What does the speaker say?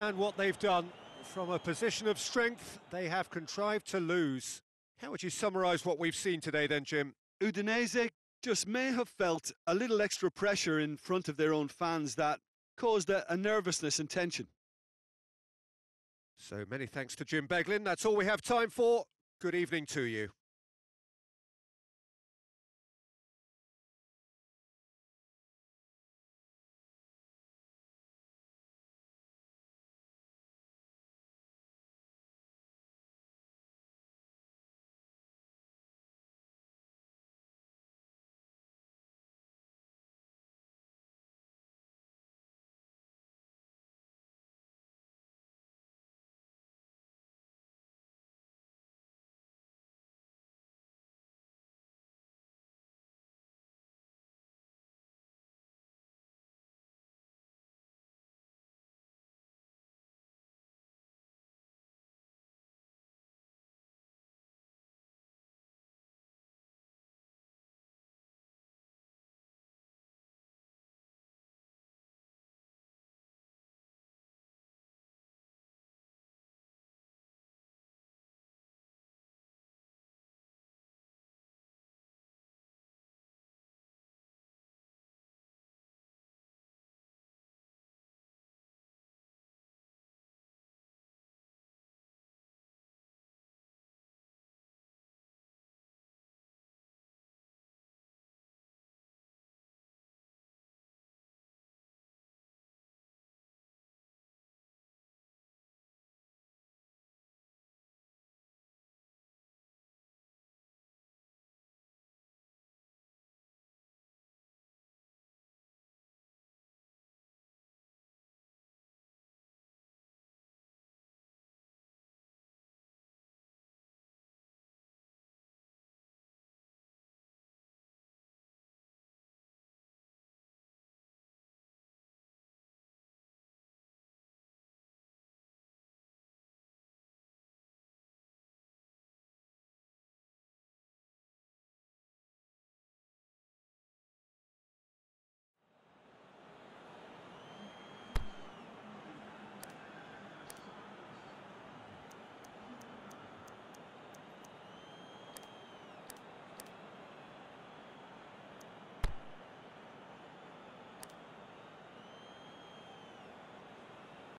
And what they've done from a position of strength, they have contrived to lose. How would you summarise what we've seen today then, Jim? Udinese just may have felt a little extra pressure in front of their own fans that caused a nervousness and tension. So many thanks to Jim Beglin. That's all we have time for. Good evening to you.